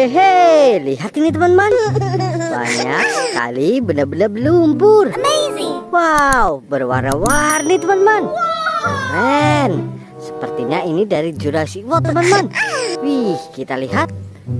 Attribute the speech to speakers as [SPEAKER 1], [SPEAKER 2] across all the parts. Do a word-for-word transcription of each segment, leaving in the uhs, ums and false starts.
[SPEAKER 1] Wehehe, lihat ini teman-teman. Banyak sekali benda-benda berlumpur. Wow, berwarna-warni teman-teman. Keren. Sepertinya ini dari Jurassic World teman-teman. Wih, kita lihat.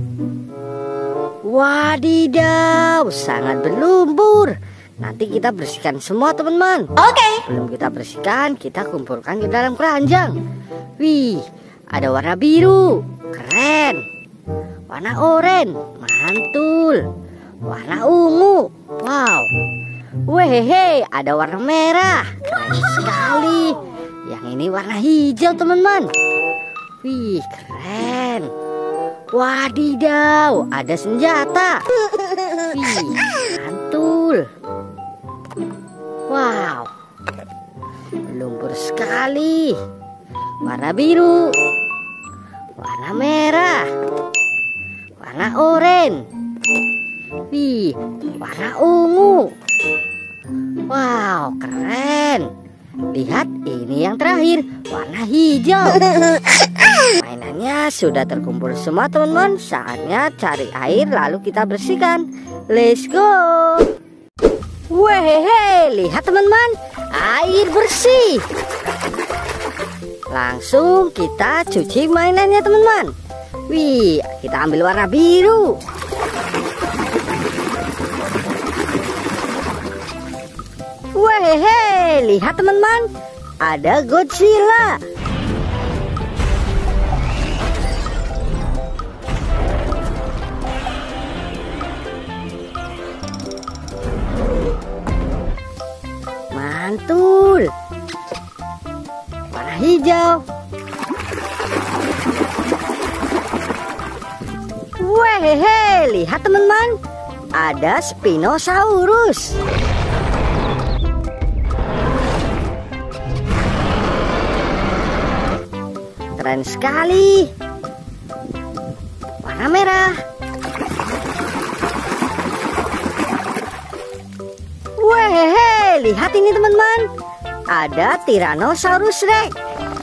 [SPEAKER 1] Wadidaw, sangat berlumpur. Nanti kita bersihkan semua teman-teman.
[SPEAKER 2] Oke. Okay.
[SPEAKER 1] Belum kita bersihkan, kita kumpulkan ke dalam keranjang. Wih, ada warna biru. Keren. Warna oranye, mantul. Warna ungu, wow. Wehehe, ada warna merah, keren sekali. Yang ini warna hijau teman-teman. Wih, keren. Wadidaw, ada senjata. Wih, mantul. Wow, lumpur sekali. Warna biru, warna merah, warna oranye. Wih, warna ungu. Wow, keren. Lihat, ini yang terakhir, warna hijau. Mainannya sudah terkumpul semua teman-teman. Saatnya cari air lalu kita bersihkan. Let's go. Wehehe, lihat teman-teman, air bersih. Langsung kita cuci mainannya teman-teman. Wih, kita ambil warna biru. Wehehe, lihat teman-teman, ada Godzilla. Mantul. Warna hijau. Wehehe, lihat teman-teman, ada Spinosaurus. Keren sekali. Warna merah. Wehehe, lihat ini teman-teman, ada Tyrannosaurus Rex.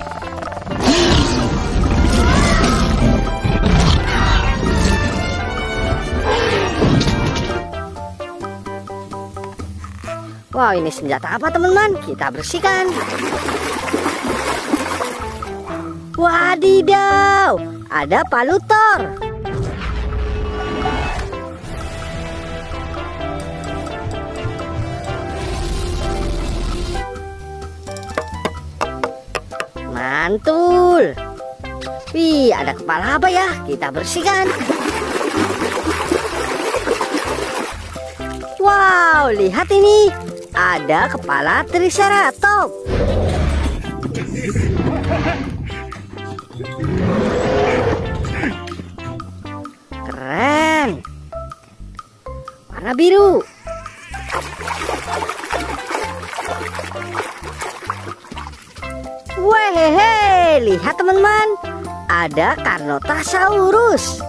[SPEAKER 1] Wow, ini senjata apa teman-teman? Kita bersihkan. Wadidaw, ada Palutor. Mantul. Wih, ada kepala apa ya? Kita bersihkan. Wow, lihat ini. Ada kepala Triceratops. Keren. Warna biru. Wehehe, lihat teman-teman, ada Carnotaurus.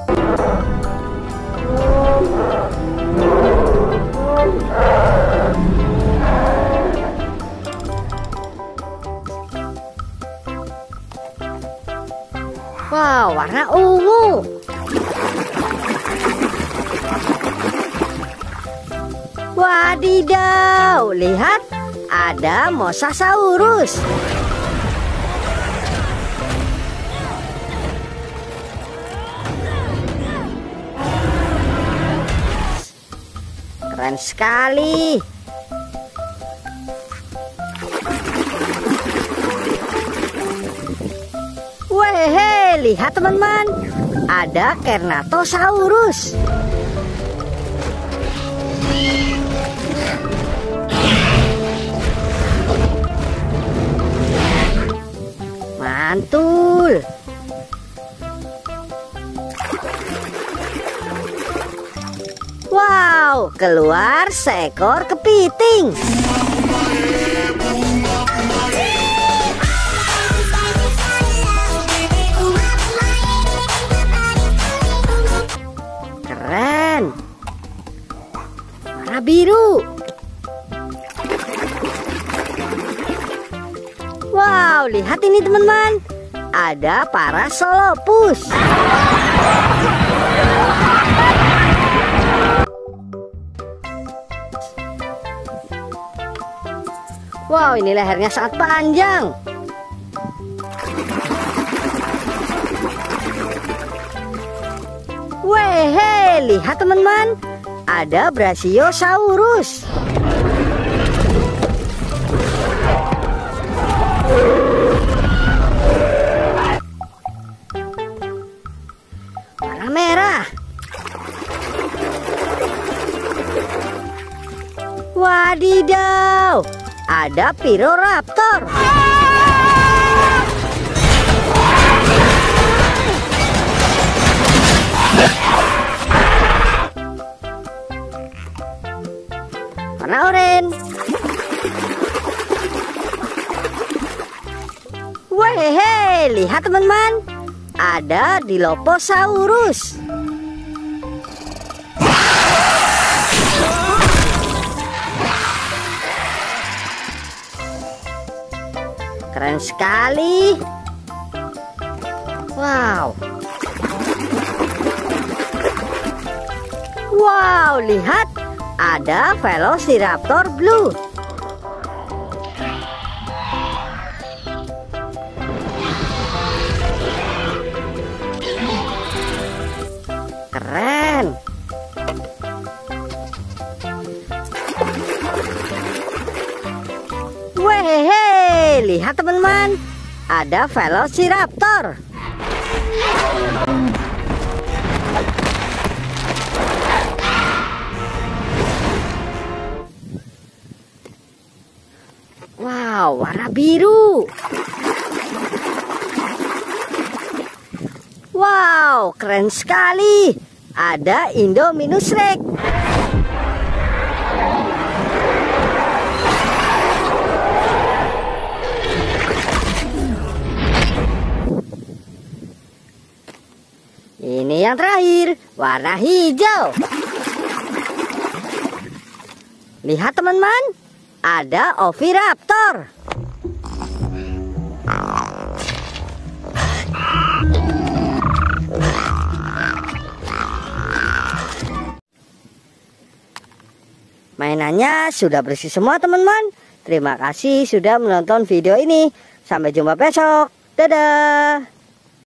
[SPEAKER 1] Wow, warna ungu. Wadidaw, lihat, ada Mosasaurus. Keren sekali. Wehehe, lihat teman-teman, ada Carnotaurus. Mantul. Wow, keluar seekor kepiting. Keren. Warna biru. Wow, lihat ini teman-teman, ada Parasaurolophus. Wow, ini lehernya sangat panjang. Wehe, lihat teman-teman, ada Brachiosaurus. Warna merah. Wadidaw, ada Piroraptor. Warna oranye. Wehe, lihat teman-teman, ada Dilophosaurus. Keren sekali. Wow. Wow, lihat, ada Velociraptor Blue. Keren. Wehehe, lihat teman-teman, ada Velociraptor. Wow, warna biru. Wow, keren sekali. Ada Indominus Rex. Ini yang terakhir, warna hijau. Lihat teman-teman, ada Oviraptor. Mainannya sudah bersih semua teman-teman. Terima kasih sudah menonton video ini. Sampai jumpa besok. Dadah.